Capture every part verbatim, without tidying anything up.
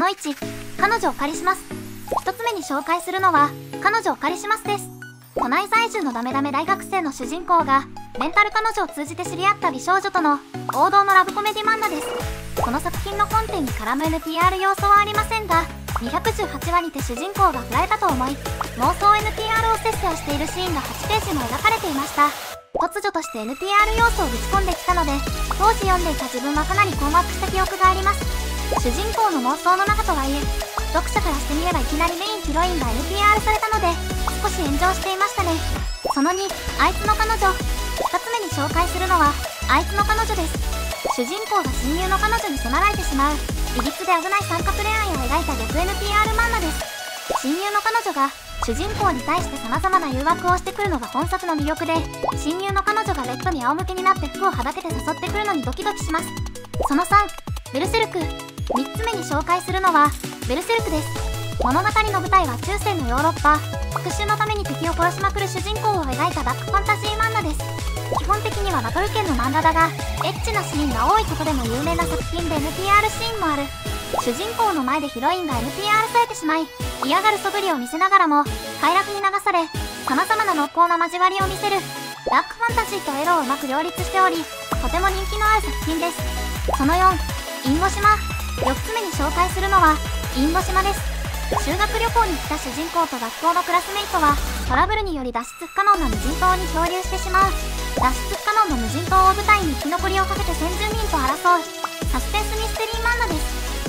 のいち、彼女を借りします。ひとつめに紹介するのは、彼女を借りしますです。都内在住のダメダメ大学生の主人公が、レンタル彼女を通じて知り合った美少女との王道のラブコメディ漫画です。この作品の本編に絡む エヌティーアール 要素はありませんが、にひゃくじゅうはちわにて主人公が振られたと思い、妄想 エヌティーアール を節制しているシーンがはちページも描かれていました。突如として エヌティーアール 要素をぶち込んできたので、当時読んでいた自分はかなり困惑した記憶があります。主人公の妄想の中とはいえ、読者からしてみればいきなりメインヒロインが エヌティーアール されたので、少し炎上していましたね。そのに、あいつの彼女。ふたつめに紹介するのは、あいつの彼女です。主人公が親友の彼女に迫られてしまう、いびつで危ない三角恋愛を描いた逆 エヌティーアール 漫画です。親友の彼女が、主人公に対して様々な誘惑をしてくるのが本作の魅力で、親友の彼女がベッドに仰向けになって服をはだけて誘ってくるのにドキドキします。そのさん、ベルセルク。みっつめに紹介するのは、ベルセルクです。物語の舞台は中世のヨーロッパ。復讐のために敵を殺しまくる主人公を描いたダークファンタジー漫画です。基本的にはバトル圏の漫画だが、エッチなシーンが多いことでも有名な作品で エヌティーアール シーンもある。主人公の前でヒロインが エヌティーアール されてしまい、嫌がる素振りを見せながらも、快楽に流され、様々な濃厚な交わりを見せる、ダークファンタジーとエロをうまく両立しており、とても人気のある作品です。そのよん、インゴ島。よっつめに紹介するのは、インゴ島です。修学旅行に来た主人公と学校のクラスメイトは、トラブルにより脱出不可能な無人島に漂流してしまう。脱出不可能の無人島を舞台に生き残りをかけて先住民と争う、サスペンスミステリー漫画です。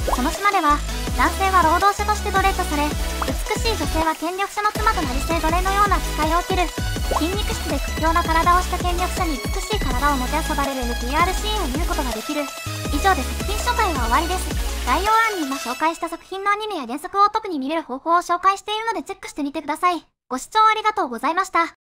この島では、男性は労働者としてドレッドされ、美しい女性は権力者の妻となり性奴隷のような扱いを受ける。筋肉質で屈強な体をした権力者に美しい体をもてあそばれる エヌティーアール シーンを見ることができる。以上で作品紹介は終わりです。概要欄に今紹介した作品のアニメや原作を特に見れる方法を紹介しているのでチェックしてみてください。ご視聴ありがとうございました。